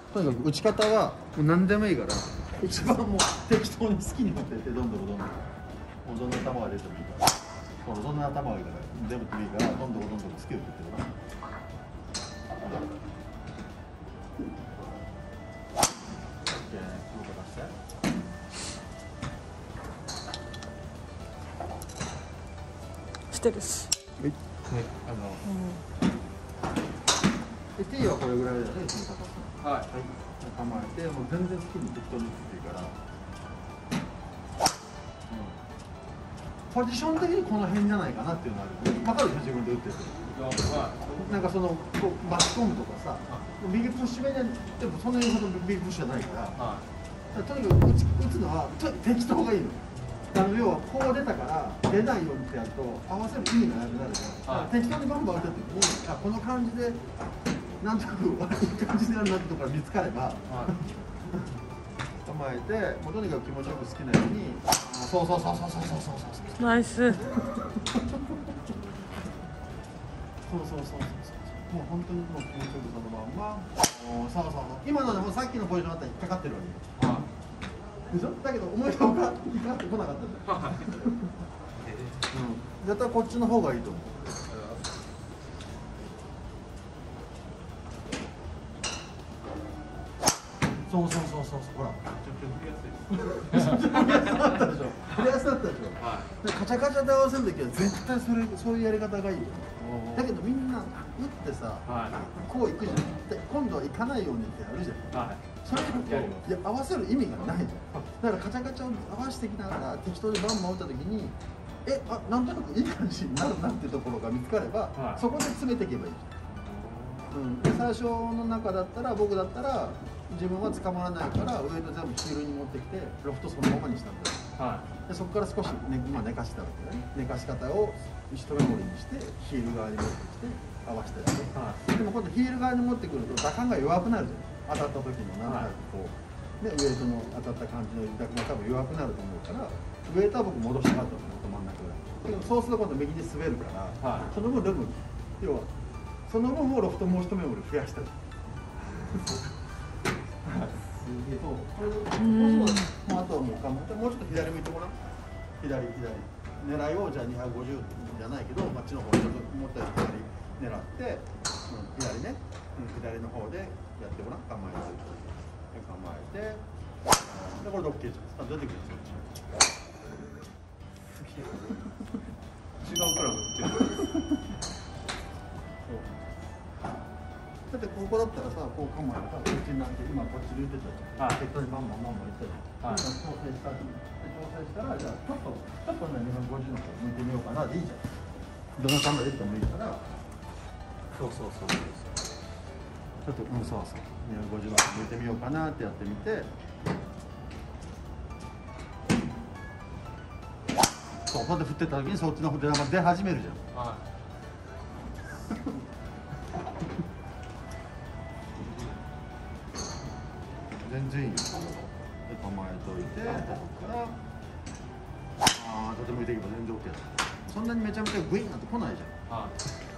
とにかく打ち方はもう何でもいいから一番もう適当に好きに持ってってどんどんもうどんな球が出てもいいからこのどんな球がいいから出てもいいからどんどん好きを振ってるな。 してるし。 はい。T はこれぐらいだよね、その高さ。はい。構えて、もう全然好きに適当に打っていいから。ポジション的にこの辺じゃないかなっていうのある。分かるでしょ、自分で打ってる。なんかそのこう巻き込むとかさ、右プッシュ目でもそんなにほど右プッシュじゃないから。とにかく打つのは適当がいいの。要はこう出たから出ないようにってやると合わせる意味がなくなるじゃん。適当にバンバン打った時にこの感じでなんとなくいい感じでやるなってところが見つかれば構えてもうとにかく気持ちよく好きなようにそうナイス。 そうもう本当にもう気持ちよくそのまんまそう今のでもさっきのポジションだったら引っかかってるわけよ。でしょだけど思いのほか光ってこなかったじゃん。絶対こっちの方がいいと思う。そうほら振りやすかったでしょ。振りやすかったでしょ。カチャカチャで合わせるときは絶対そういうやり方がいいよ。だけどみんな打ってさこういくじゃん。で今度は行かないようにってやるじゃん。それいや合わせる意味がないじゃん。だからカチャカチャを合わせてきながら適当にバンバン打った時になんとなくいい感じになるなっていうところが見つかれば、そこで詰めていけばいいじゃん。で最初の中だったら僕だったら自分は捕まらないからウエイト全部ヒールに持ってきてロフトそのままにしたんだよ。でそこから少し、今寝かしたわけだね。寝かし方を一目盛りにしてヒール側に持ってきて合わせてやる。でも今度ヒール側に持ってくると打感が弱くなるじゃん。当たった時のなんかこう、ウエイトの当たった感じの打感が多分弱くなると思うからウエイトは僕戻したかったの真ん中ぐらい。でもそうすると今度右に滑るから、その分要はその分もロフトもう一目盛り増やしたり。あとはもうちょっと左向いてもらう。左狙いをじゃあ250じゃないけどあっちの方ちょっともったより左狙って、左ね、左の方でやってごらん。構えてでこれで OK じゃん。出てくるんですよ。違うクラブ振ってる。だってここだったらさ、こう構えたらこっちになんて今こっちで打ってたじゃん。適当にバンバンいったじゃん。調整したらじゃあちょっとね250の方向いてみようかなでいいじゃん。どのカメラでもいいから。そうちょっと250の方向いてみようかなってやってみて。そうこうやって振ってた時にそっちの方で出始めるじゃん。全然いいよ。で構えといて、ここからとてもいていけば全然 OK だ。そんなにめちゃめちゃグインなんて来ないじゃん。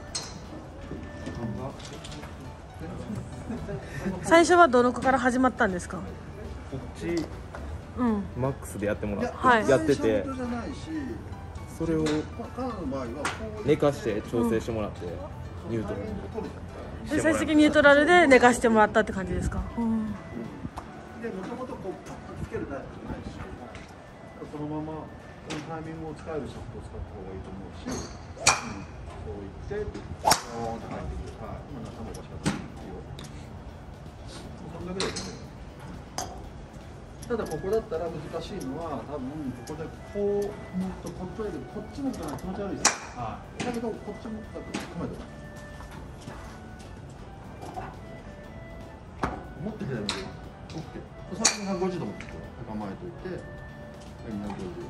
最初はどの子から始まったんですか？ こっち、マックスでやってもらって、やってて、それを寝かして調整してもらって、ニュートラルで最終的にニュートラルで寝かしてもらったって感じですか？ でもともとこうパッとつけるタイプじゃないし、そのままこのタイミングを使えるシャフトを使った方がいいと思うし、こういってドーンと入ってくる。今の頭おかしかったよ。そんだけですね。ただここだったら難しいのは多分ここでこう向くとこっち向くと気持ち悪いですよ。だけどこっち向くと構えてもっと左向けます。OK。それ250度持って構えといて、250。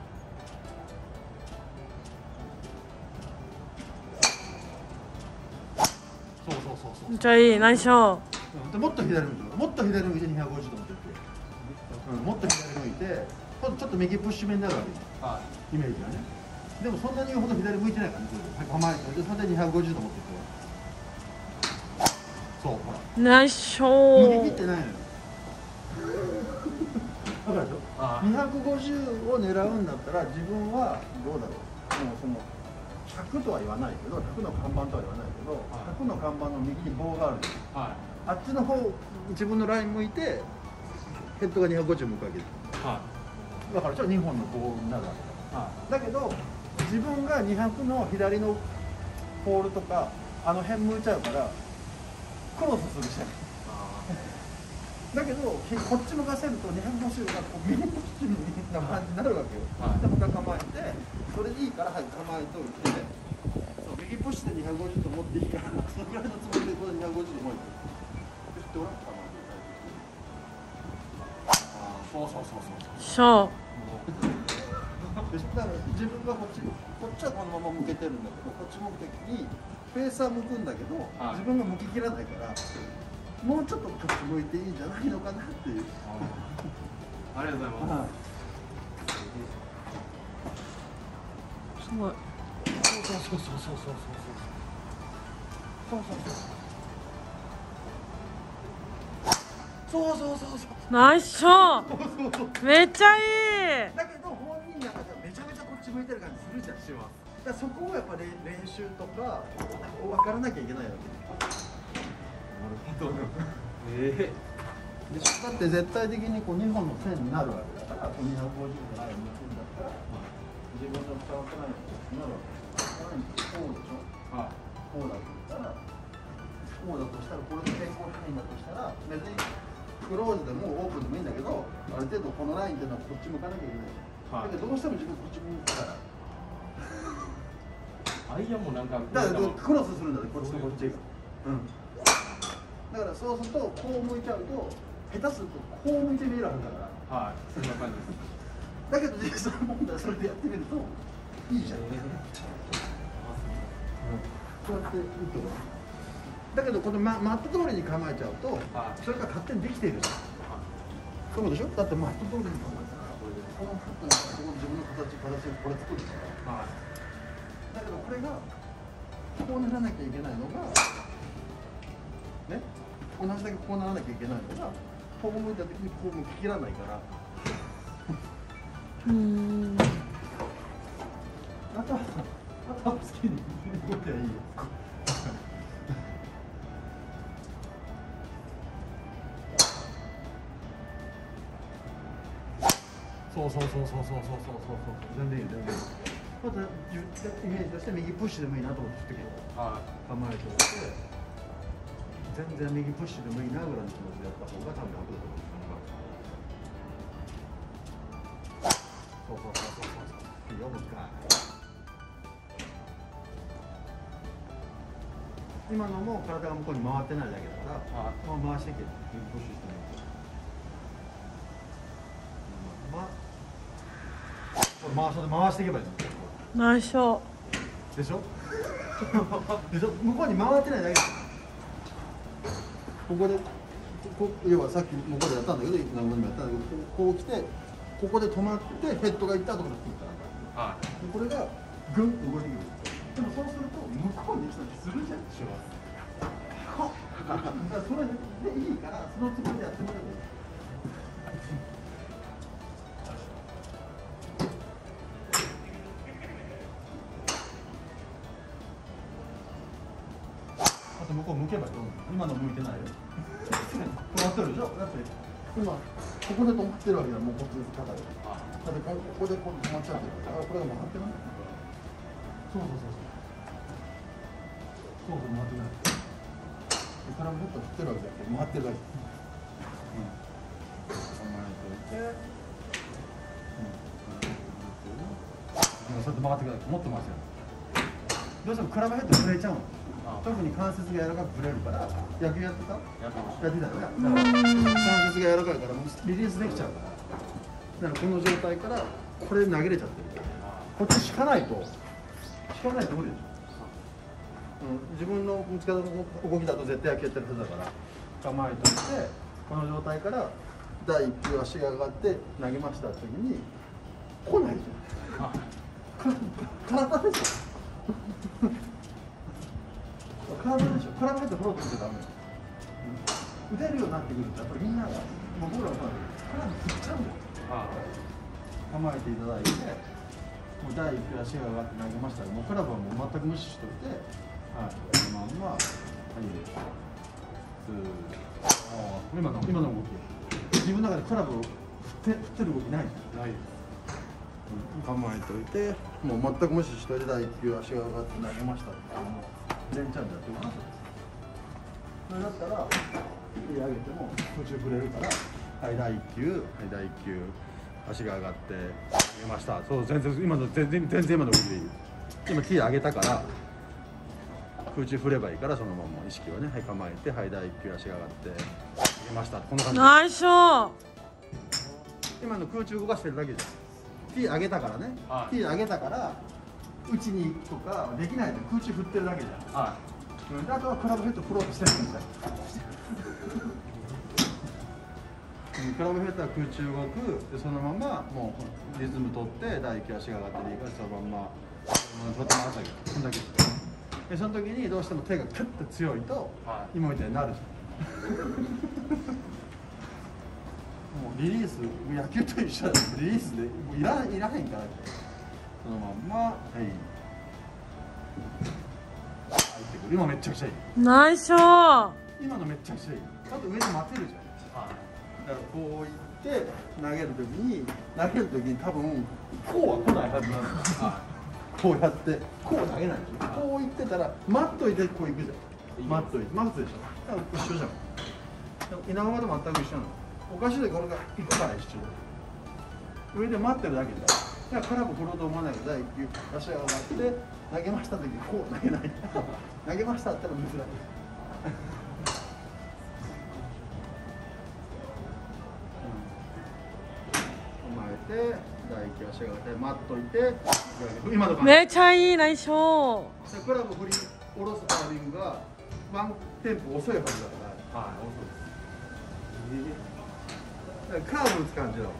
そう。 めっちゃいい、ナイスショー。もっと左向いて、もっと左向いて250度持ってって、もっと左向いて、ちょっと右プッシュ目になるわけ。イメージがね。でもそんなに言うほど左向いてないからね。構えておいて、それで250度持ってって。 そうほらナイスショ右切っー。 てないのよだからでしょ250を狙うんだったら自分はどうだろう、もうその100とは言わないけど、100の看板とは言わないけど、100の看板の右に棒があるんですよ、あっちの方自分のライン向いてヘッドが250向くわけです、だから2本の棒になるわけだ、だけど自分が200の左のポールとかあの辺向いちゃうからクロスするしかないだけどこっち向かせると250がこう右ポッチな感じになるわけよ、でまた構えてそれでいいから構えといて、そう右ポッシュで250と思っていいからそのぐらいのつもりでこれ250でもいい振ってごらん構えてショー。 だから自分がこっちはこのまま向けてるんだけど、こっち向く時にフェースは向くんだけど、自分が向ききらないからもうちょっとこっち向いていいんじゃないのかなっていう。 ありがとうございます。 すごい。そうナイスショー。めっちゃいい。 だけど本人の中ではめちゃめちゃこっち向いてる感じするじゃん。します。だからそこをやっぱ練習とか分からなきゃいけないわけ。でだって絶対的にこう2本の線になるわけだから、こう250のライン抜くんだったら自分の使わせないのになるわけです。こうでしょ、こうだとしたらこれで平行ラインだとしたら別にクローズでもオープンでもいいんだけど、ある程度このラインっていうのはこっち向かなきゃいけない、だけどどうしても自分こっち向くからアイアンもなんかだからクロスするんだね、こっちとこっちが。だからそうするとこう向いちゃうと下手するとこう向いて見えるわけだから、 そんな感じです。 だけど実際問題それでやってみるといいじゃん、こうやっていいと思う。だけどこのマット通りに構えちゃうとそれが勝手にできているじゃん、そうでしょ。だってマット通りに構えたらこのフットにこの自分の形をこれ作るでしょ、だけどこれがこうならなきゃいけないのがね、同じだけこうならなきゃいけないのがこう向いた時にこう向き切らないからあとは好きに動きゃいいよそう全然いい全然いい。またイメージとして右プッシュでもいいなと思って振ってけど、構えておいて全然右プッシュでもいいなぐらいの気持ちでやった方が多分楽だと思う。いいよもう一回。今のも体が向こうに回ってないだけだから、回していける。右プッシュしても回していけばいいの。 ナイスショー。でしょでしょ、向こうに回ってないだけだ。ここで要はさっき向こうでやったんだけど、何本もやったんだけど、こう来てここで止まってヘッドがいったところで来るから、これがグンと動いてくる。でもそうすると向こうに来たりするじゃん。しますだからそれでいいからそのつもりでやってもらえばいい。向こう向けばいい。今の向いてないよ。止まってるでしょ。だって今ここで止まってるわけだ。もうこっち肩で。だってここでこう止まっちゃうけど、これが回ってない。そう回ってない。からもっと振ってるわけだけど回ってるわけ。構えておいて。そうやって曲がってください。もっと回してる。どうしてもクラブヘッド触れちゃうの。特に関節が柔らかく触れるから、野球やってた？やってたよね。関節が柔らかいからリリースできちゃうから。だからこの状態からこれ投げれちゃってる。こっち引かないと無理でしょ。自分の打ち方の動きだと絶対野球やってるはずだから、構えといてこの状態から第1球足が上がって投げました時に来ないじゃん。体でしょ。体でしょ。体で振ろうとしてダメ。 打てるようになってくるとやっぱりみんながもう僕らはクラブ振っちゃうんだよ。構えていただいて、もう第1球足が上がって投げましたら、もうクラブはもう全く無視しといて、はい、このまんま、はい、今の動き、自分の中でクラブを振ってる動きないじゃん。ないです。構えておいて、もう全く無視しといて、第1球足が上がって投げましたっていうのを連チャンでやってごらん。それだったら、手上げても途中振れるから、はい、第1球、はい、第1球。足が上がって投げました。そう、全然今の動きでいい。今手上げたから空中振ればいいから、そのまま意識をね、はい、構えて、はい、第1球足が上がって投げました。こんな感じ。 ナイスショー。 今の空中動かしてるだけじゃん。手上げたからね、はい、手上げたから打ちに行くとかできないで空中振ってるだけじゃん。はい、あとはクラブヘッド振ろうとしてるんだよ。クラブヘッドは空中動くで、そのままもうリズム取って第1球足が上がっていいから、そのまま取ってもらったけど、そんだけで、その時にどうしても手がクッと強いと、はい、今みたいになるじゃん。もうリリース、野球と一緒だよ。リリースでもういらへんから、そのまんま、はい、入ってくる。今めっちゃくちゃいい。 ナイスショー。 今のめっちゃくちゃいい。あと上で待てるじゃん。だからこういって投げるときに多分こうは来ないはずなんですよ。こうやってこう投げないでしょ。こういってたら待っといてこういくじゃん。待っといて待つでしょ。多分一緒じゃん。稲川と全く一緒なの。おかしいでこれが行くから一緒だ。上で待ってるだけじゃん。だからクラブ振ろうと思わないで第1球足が上がって投げましたときにこう投げない。投げましたって言ったら珍しい。第1球足が上がって待っといて、今のめちゃいい。ナイスショー。 クラブ振り下ろすタイミングがワンテンポ遅いはずだから。はい、遅いです。カーブ打つ感じだろ。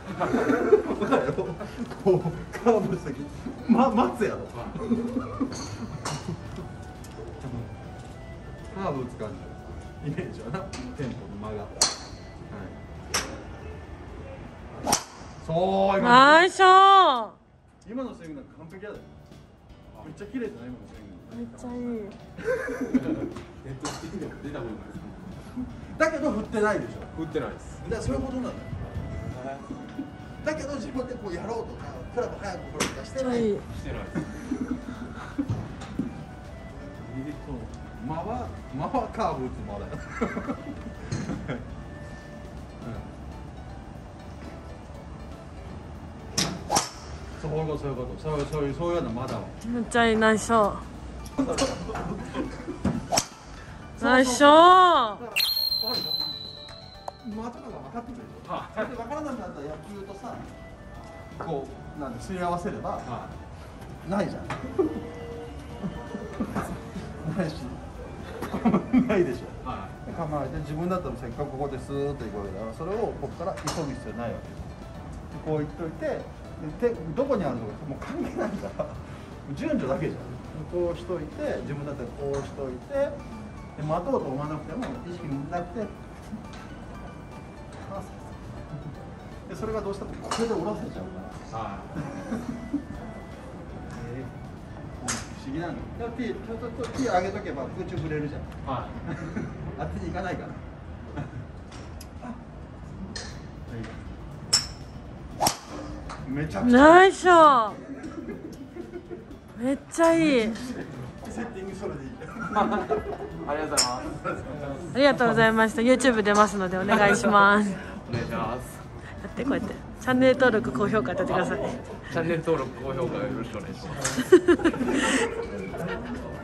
こうカーブ打つ時、待つやろ。カーブ打つ感じ。イメージはな、テンポの間が。そう、 ナイスショー。 今のスイングなんか完璧だよ。めっちゃ綺麗じゃない？今のスイング。 めっちゃいい。 だけど振ってないでしょ。 振ってないです。 だからそういうことなんだよ。だけど自分でこうやろうとか、クラブ早く振ろうとかしてない。してない。間はカーブ打つ間だよ。そういうこと、そういうような間だわ。 めっちゃいい。ナイスショー。ナイスショー。 間とかが分かってくるでしょ。分からなくなったら野球とさ、こうなんですり合わせればないじゃん。ないし、ないでしょ。構えて自分だったらせっかくここでスーッといくわけだから、それをここから急ぐ必要ないわけ。こう言っといて。どこにあるのかもう関係ないから順序だけじゃん。こうしといて自分だったらこうしといてで待とうと思わなくても意識なくてでそれがどうしてもこれで下ろせちゃうから。不思議なの。手上げとけば空中振れるじゃん。当てにいかないから。めちゃくちゃナイスショー。めっちゃいい。 セッティングそれでいい。 ありがとうございます。 ありがとうございました。YouTube 出ますのでお願いします。 お願いします。 やってこうやってチャンネル登録高評価やってください。 チャンネル登録高評価よろしくお願いします。